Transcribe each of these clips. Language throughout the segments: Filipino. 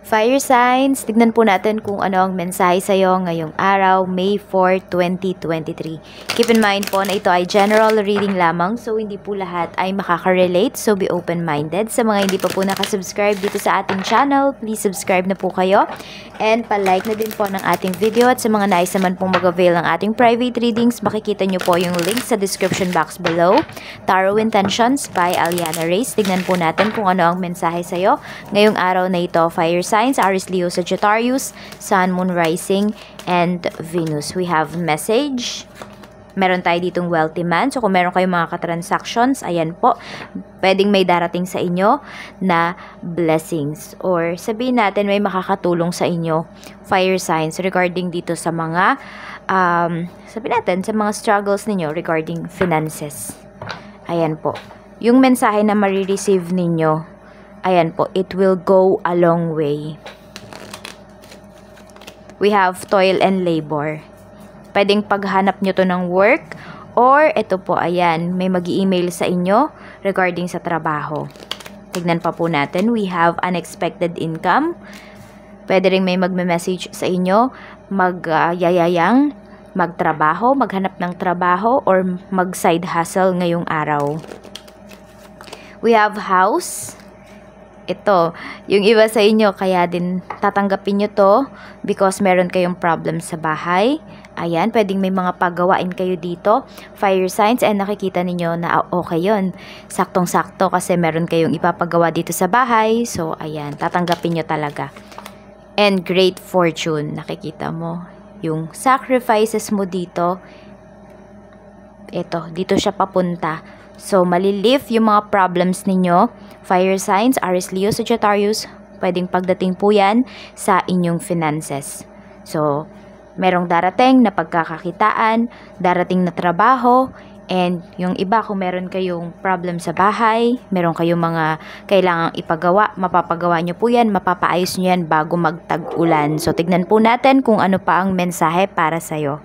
Fire signs, tignan po natin kung ano ang mensahe sa iyo ngayong araw, May 4, 2023. Keep in mind po na ito ay general reading lamang, so hindi po lahat ay makaka-relate, so be open-minded. Sa mga hindi pa po nakasubscribe dito sa ating channel, please subscribe na po kayo. And pa-like na din po ng ating video, at sa mga nais naman pong mag-avail ng ating private readings, makikita nyo po yung link sa description box below. Tarot Intentions by Aliana Reyes. Tignan po natin kung ano ang mensahe sa iyo ngayong araw na ito, fire signs, Aries, Leo, Sagittarius, Sun, Moon, Rising, and Venus. We have message. Meron tayo ditong wealthy man. So, kung meron kayong mga katransactions, ayan po, pwedeng may darating sa inyo na blessings. Or sabihin natin, may makakatulong sa inyo, fire signs, regarding dito sa mga, sabihin natin, sa mga struggles ninyo regarding finances. Ayan po. Yung mensahe na marireceive ninyo, ayan po, it will go a long way. We have toil and labor. Pwedeng paghanap nyo to ng work, or ito po, ayan, may mag-i-email sa inyo regarding sa trabaho. Tignan pa po natin, we have unexpected income. Pwede rin may magme-message sa inyo, magyayayang, magtrabaho, maghanap ng trabaho, or mag-side hustle ngayong araw. We have house. Ito, yung iba sa inyo, kaya din tatanggapin nyo to because meron kayong problem sa bahay. Ayan, pwedeng may mga paggawain kayo dito, fire signs, and nakikita ninyo na okay yun. Saktong-sakto kasi meron kayong ipapagawa dito sa bahay. So, ayan, tatanggapin nyo talaga. And great fortune, nakikita mo. Yung sacrifices mo dito, ito, dito siya papunta. So, malilift yung mga problems ninyo. Fire signs, Aries, Leo, Sagittarius, pwedeng pagdating po yan sa inyong finances. So, merong darating na pagkakakitaan, darating na trabaho, and yung iba kung meron kayong problem sa bahay, meron kayong mga kailangang ipagawa, mapapagawa nyo po yan, mapapaayos nyo yan bago magtag-ulan. So, tignan po natin kung ano pa ang mensahe para sa'yo.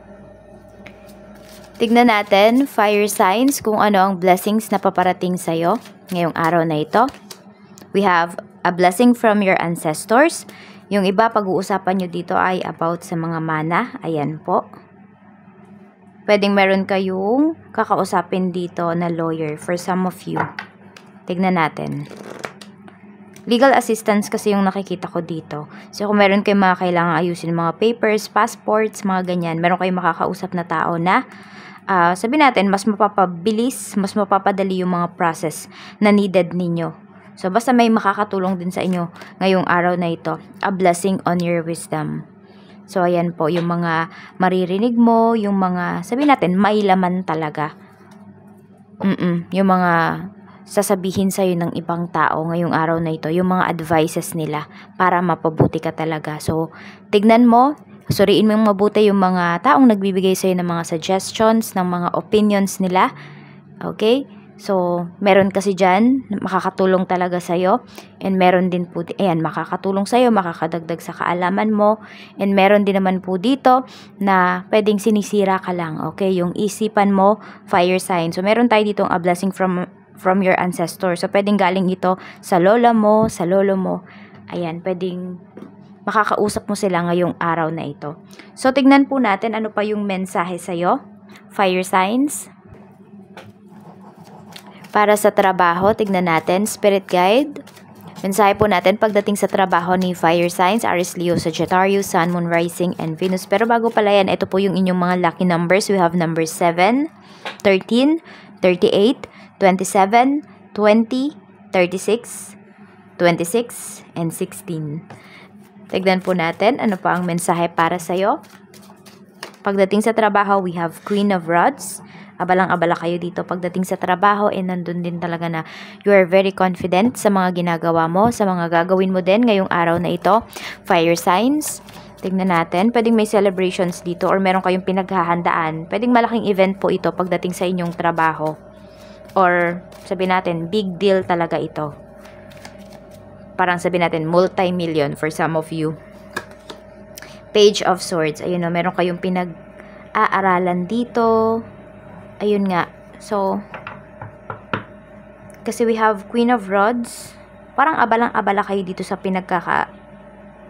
Tignan natin, fire signs, kung ano ang blessings na paparating sa'yo ngayong araw na ito. We have a blessing from your ancestors. Yung iba, pag-uusapan nyo dito ay about sa mga mana. Ayan po. Pwedeng meron kayong kakausapin dito na lawyer for some of you. Tignan natin. Legal assistance kasi yung nakikita ko dito. So, kung meron kayong mga kailangan ayusin, mga papers, passports, mga ganyan, meron kayong makakausap na tao na sabihin natin, mas mapapabilis, mas mapapadali yung mga process na needed ninyo. So, basta may makakatulong din sa inyo ngayong araw na ito. A blessing on your wisdom. So, ayan po, yung mga maririnig mo, yung mga, sabihin natin, may laman talaga. Yung mga sasabihin sa'yo ng ibang tao ngayong araw na ito, yung mga advices nila para mapabuti ka talaga. So, tignan mo, suriin mo mabuti yung mga taong nagbibigay sa'yo ng mga suggestions, ng mga opinions nila. Okay? So, meron kasi dyan, makakatulong talaga sa'yo. And meron din po, ayan, makakatulong sa'yo, makakadagdag sa kaalaman mo. And meron din naman po dito na pwedeng sinisira ka lang. Okay? Yung isipan mo, fire sign. So, meron tayo ditong a blessing from your ancestor. So, pwedeng galing ito sa lola mo, sa lolo mo. Ayan, pwedeng makakausap mo sila ngayong araw na ito. So, tignan po natin ano pa yung mensahe sa'yo. Fire signs. Para sa trabaho, tignan natin. Spirit guide. Mensahe po natin pagdating sa trabaho ni fire signs, Aries, Leo, Sagittarius, Sun, Moon, Rising, and Venus. Pero bago pala yan, ito po yung inyong mga lucky numbers. We have number 7, 13, 38, 27, 20, 36, 26, and 16. Tignan po natin ano pa ang mensahe para sa'yo. Pagdating sa trabaho, we have Queen of Rods. Abalang-abala kayo dito pagdating sa trabaho, and nandun din talaga na you are very confident sa mga ginagawa mo, sa mga gagawin mo din ngayong araw na ito. Fire signs. Tignan natin, pwedeng may celebrations dito or meron kayong pinaghahandaan. Pwedeng malaking event po ito pagdating sa inyong trabaho. Or sabihin natin, big deal talaga ito. Parang sabihin natin, multi-million for some of you. Page of Swords. Ayun o, meron kayong pinag-aaralan dito. Ayun nga. So, kasi we have Queen of Rods. Parang abalang-abala kayo dito sa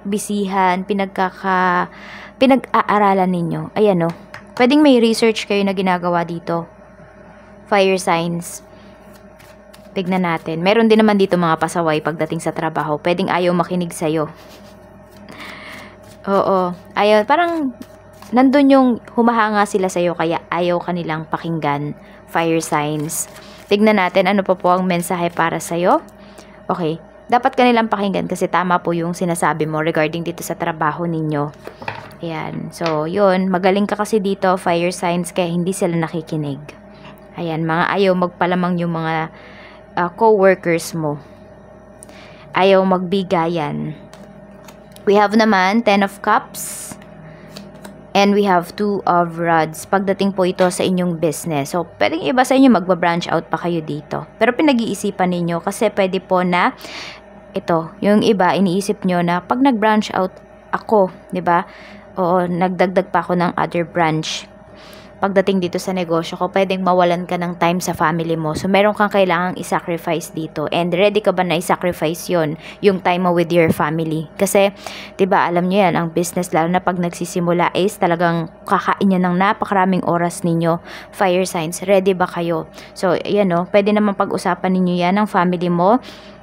pinagbisihan, pinag-aaralan ninyo. Ayan o. Pwedeng may research kayo na ginagawa dito. Fire signs. Tignan natin. Meron din naman dito mga pasaway pagdating sa trabaho. Pwedeng ayaw makinig sa'yo. Oo. Ayaw. Parang nandun yung humahanga sila sa'yo kaya ayaw kanilang pakinggan. Fire signs. Tignan natin ano pa po ang mensahe para sa'yo. Okay. Dapat kanilang pakinggan kasi tama po yung sinasabi mo regarding dito sa trabaho ninyo. Ayan. So, yun. Magaling ka kasi dito, fire signs, kaya hindi sila nakikinig. Ayan. Mga ayaw magpalamang yung mga co-workers mo. Ayaw magbigayan. We have naman 10 of Cups. And we have 2 of Rods. Pagdating po ito sa inyong business. So, pwedeng iba sa inyo magba-branch out pa kayo dito. Pero pinag-iisipan ninyo kasi pwede po na ito, yung iba iniisip nyo na pag nag-branch out ako, 'di ba? Oo, nagdagdag pa ako ng other branch. Pagdating dito sa negosyo ko, pwedeng mawalan ka ng time sa family mo. So, meron kang kailangang i-sacrifice dito. And ready ka ba na i-sacrifice yon, yung time mo with your family? Kasi, diba, alam nyo yan, ang business, lalo na pag nagsisimula is talagang kakain yan ng napakaraming oras ninyo. Fire signs, ready ba kayo? So, yan o, pwede naman pag-usapan ninyo yan ng family mo,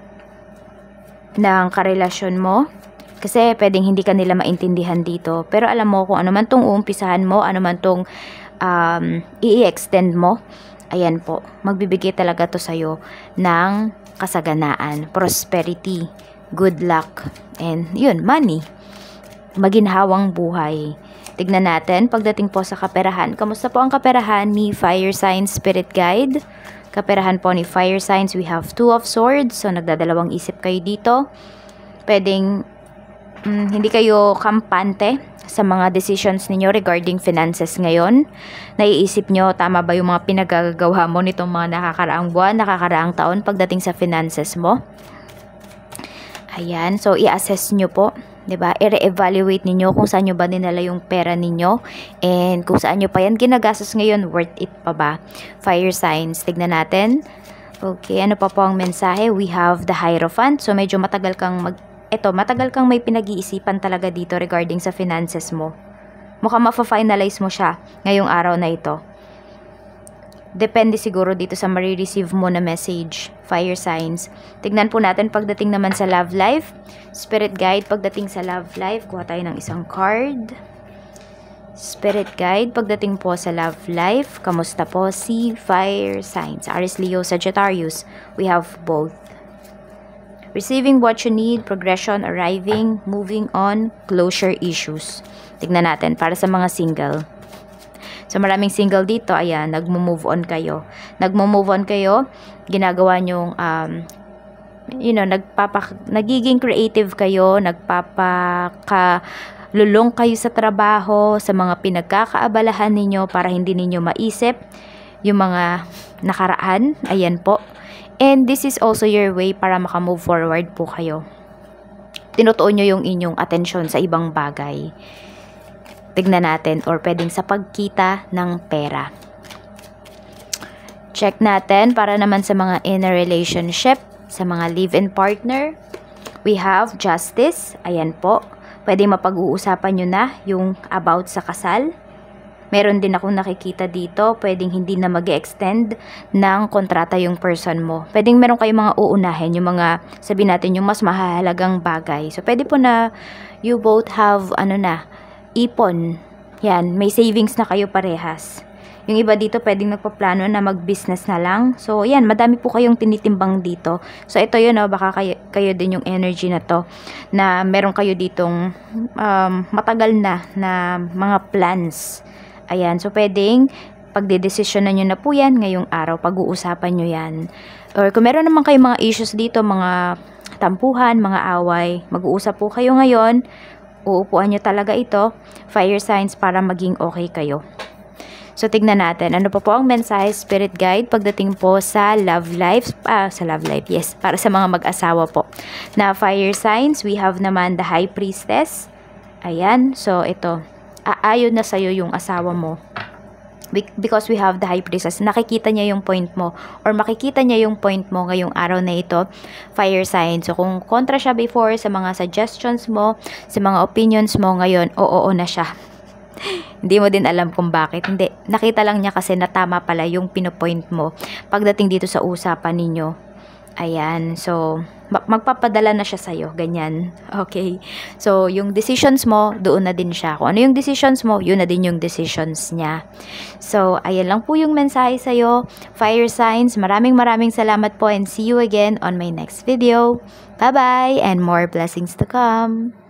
ng karelasyon mo. Kasi, pwedeng hindi ka nila maintindihan dito. Pero alam mo kung ano man tong uumpisahan mo, ano man tong i-extend mo, ayan po, magbibigay talaga to sa'yo ng kasaganaan, prosperity, good luck, and yun, money, maginhawang buhay. Tignan natin, pagdating po sa kaperahan, kamusta po ang kaperahan ni Fire Signs Spirit Guide? Kaperahan po ni Fire Signs, we have 2 of Swords, so nagdadalawang isip kayo dito. Pwedeng hindi kayo kampante sa mga decisions ninyo regarding finances ngayon. Naiisip nyo, tama ba yung mga pinagagawa mo nitong mga nakakaraang buwan, nakakaraang taon pagdating sa finances mo? Ayan, so i-assess nyo po, 'di ba? I-re-evaluate ninyo kung saan nyo ba dinala yung pera ninyo and kung saan nyo pa yan ginagastos ngayon, worth it pa ba? Fire signs, tignan natin. Okay, ano pa po ang mensahe? We have the Hierophant, so medyo matagal kang matagal kang may pinag-iisipan talaga dito regarding sa finances mo. Mukhang mafa-finalize mo siya ngayong araw na ito. Depende siguro dito sa marireceive mo na message. Fire signs. Tignan po natin pagdating naman sa love life. Spirit guide, pagdating sa love life, kuha tayo ng isang card. Spirit guide, pagdating po sa love life, kamusta po si fire signs? Aries, Leo, Sagittarius. We have both. Receiving what you need, progression, arriving, moving on, closure issues. Tignan natin para sa mga single. So, maraming single dito, ayan, nagmo-move on kayo. Nagmo-move on kayo, ginagawa nyong, nagiging creative kayo, nagpapakalulong kayo sa trabaho, sa mga pinagkakaabalahan ninyo para hindi ninyo maisip yung mga nakaraan. Ayan po. And this is also your way para makamove forward po kayo. Tinutuon nyo yung inyong atensyon sa ibang bagay. Tignan natin, or pwedeng sa pagkita ng pera. Check natin para naman sa mga in a relationship, sa mga live-in partner. We have justice. Ayan po. Pwedeng mapag-uusapan nyo na yung about sa kasal. Meron din akong nakikita dito, pwedeng hindi na mag-extend ng kontrata yung person mo. Pwedeng meron kayong mga uunahin, yung mga, sabihin natin, yung mas mahalagang bagay. So, pwede po na you both have, ipon. Yan, may savings na kayo parehas. Yung iba dito, pwedeng nagpaplano na mag-business na lang. So, yan, madami po kayong tinitimbang dito. So, ito yun, baka kayo din yung energy na to, na meron kayo ditong matagal na mga plans. Ayan, so pwedeng pagdedesisyonan nyo na po yan ngayong araw, pag-uusapan nyo yan. Or kung meron naman kayong mga issues dito, mga tampuhan, mga away, mag-uusap po kayo ngayon, uupuan nyo talaga ito, fire signs, para maging okay kayo. So, tignan natin, ano pa po ang mensahe, spirit guide, pagdating po sa love life, yes, para sa mga mag-asawa po. Na fire signs, we have naman the high priestess. Ayan, so ito, aayon na sa'yo yung asawa mo. Because we have the High Priestess, nakikita niya yung point mo or makikita niya yung point mo ngayong araw na ito, fire sign. So kung kontra siya before sa mga suggestions mo, sa mga opinions mo, ngayon oo na siya. Hindi mo din alam kung bakit. Hindi, nakita lang niya kasi na tama pala yung pinopoint mo pagdating dito sa usapan ninyo. Ayan, so magpapadala na siya sa'yo, ganyan. Okay, so yung decisions mo, doon na din siya. Kung ano yung decisions mo, yun na din yung decisions niya. So, ayan lang po yung mensahe sa'yo, fire signs. Maraming salamat po and see you again on my next video. Bye-bye and more blessings to come.